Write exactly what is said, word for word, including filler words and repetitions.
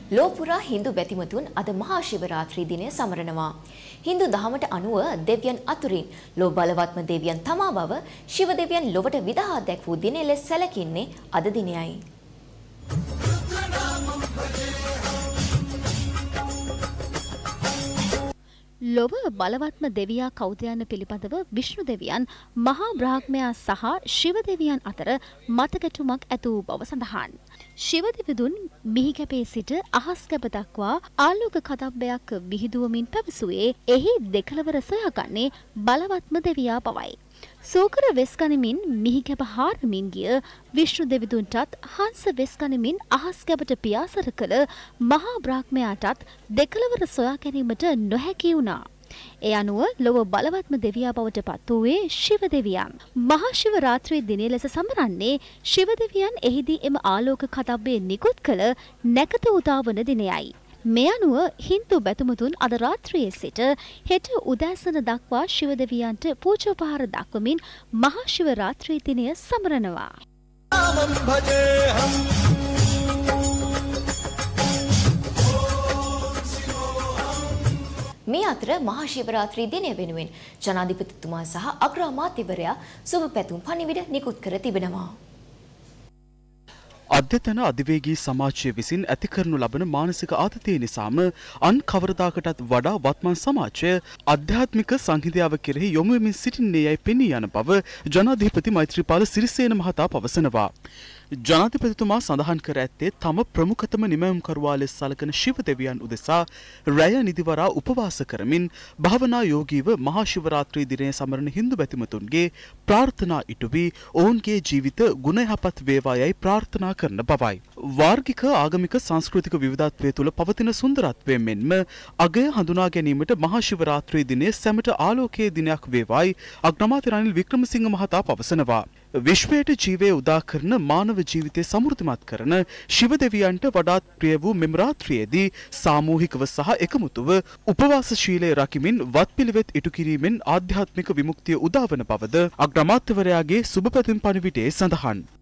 ලෝපුරා හින්දු බැතිමතුන් අද මහා ශිවරාත්‍රී දිනය සමරනවා. හින්දු දහමට අනුව දෙවියන් අතුරින් ලෝ බලවත්ම දෙවියන් තමා බව ශිව දෙවියන් ලොවට විදහා දැක් වූ දිනය ලෙස සැලකින්නේ අද දිනයයි. ලොව බලවත්ම දෙවියා කවුද යන පිළිබඳව විෂ්ණු දෙවියන් මහා බ්‍රාහ්මයා සහ ශිව දෙවියන් අතර මතකැටුමක් ඇති වූ බව සඳහන්. ශිව දෙවිඳුන් මිහිකැපේ සිට අහස් කැප දක්වා ආලෝක කදම්බයක් විහිදුවමින් පැවසුවේ එහි දෙකලවර සොයාගන්නේ බලවත්ම දෙවියා බවයි. සූකර වෙස්ගනිමින් මිහිකැප හාරමින් ගිය විෂ්ණු දෙවිඳුන්ටත් හංස වෙස්ගනිමින් අහස් කැපට පියාසර කළ මහා බ්‍රාහ්මයාටත් දෙකලවර සොයා ගැනීමට නොහැකි වුණා. ඒ අනුව ලොව බලවත්ම දෙවියා බවට පත් වූයේ ශිව දෙවියන්. මහා ශිව රාත්‍රී දිනය ලෙස සමරන්නේ ශිව දෙවියන් එහිදී එම ආලෝක කදම්බේ නිකුත් කළ නැකත උදාවන දිනයයි. මේ අනුව හින්දු බැතිමතුන් අද රාත්‍රියේ සිට හෙට උදෑසන දක්වා ශිව දෙවියන්ට පූජෝපහාර දක්වමින් මහා ශිව රාත්‍රී දිනය සමරනවා. මේ අතර මහා ශිවරාත්‍රී දිනය වෙනුවෙන් ජනාධිපතිතුමා සහ අග්‍රාමාත්‍යවරයා සුබ පැතුම් පණිවිඩ නිකුත් කර තිබෙනවා. අධ්‍යතන අධිවේගී සමාජය විසින් ඇති කරනු ලබන මානසික ආතතිය නිසාම අන් කවරදාකටත් වඩා වත්මන් සමාජය ආධ්‍යාත්මික සංහිඳියාව කෙරෙහි යොමු වෙමින් සිටින්නේ යයි පෙනී යන බව ජනාධිපති මෛත්‍රීපාල සිරිසේන මහතා පවසනවා. ජනාධිපතිතුමා සඳහන් කර ඇත්තේ තම ප්‍රමුඛතම නිමැවුම්කරුවා ලෙස සලකන ශිව දෙවියන් උදෙසා රැය නිදිවරා උපවාස කරමින් භාවනා යෝගීව මහා ශිවරාත්‍රී දිනය සමරන හින්දු බැතිමතුන්ගේ ප්‍රාර්ථනා ඉටු වී ඔවුන්ගේ ජීවිත ගුණ යහපත් වේවා යයි ප්‍රාර්ථනා කරන බවයි. වාර්ගික ආගමික සංස්කෘතික විවිධත්වය තුළ පවතින සුන්දරත්වය මෙන්ම අගය හඳුනා ගැනීමට මහා ශිවරාත්‍රී දිනය සැමට ආලෝකයේ දිනයක් වේවායි අග්‍රාමාත්‍ය රනිල් වික්‍රමසිංහ මහතා පවසනවා. විශ්වයට ජීවය උදා කරන මානව ජීවිතය සමෘද්ධිමත් කරන ශිව දෙවියන්ට වඩාත් ප්‍රිය වූ මෙම රාත්‍රියේදී සාමූහිකව සහ එකමුතුව උපවාසශීලය රකිමින් වත්පිළිවෙත් ඉටු කිරීමෙන් ආධ්‍යාත්මික විමුක්තිය උදාවන බවද අග්‍රාමාත්‍යවරයාගේ සුබ පැතුම් පණිවිඩයේ සඳහන්.